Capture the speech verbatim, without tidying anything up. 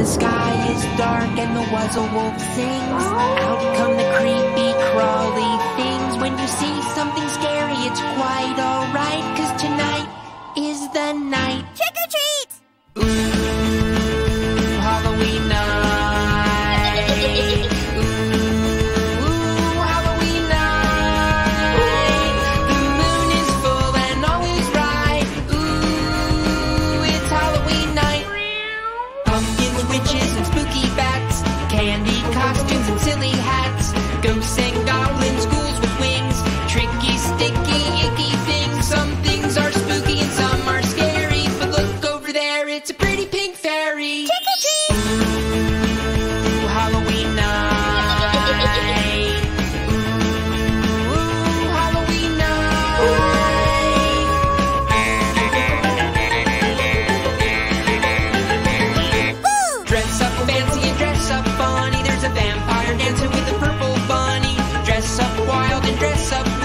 sky is dark and the wuzzle wolf sings. Out come the creepy, crawly things. When you see something scary, it's quite alright, 'cause tonight is the night. Trick or treat! Ooh, Halloween night. Ooh, Halloween night. The moon is full and all is right. Ooh, it's Halloween night. Pumpkins, witches, and spooky bats, candy costumes and silly hats, ghosts and goblins, ghouls with wings, tricky, sticky, icky things. Some things are spooky and some are scary, but look over there, it's a pretty pink fairy. Trick or treat! Ooh, Halloween night. Ooh, Halloween night. Boo! Dress up fancy and dress up funny. There's a vampire dancing with a purple bunny. Dress up wild and dress up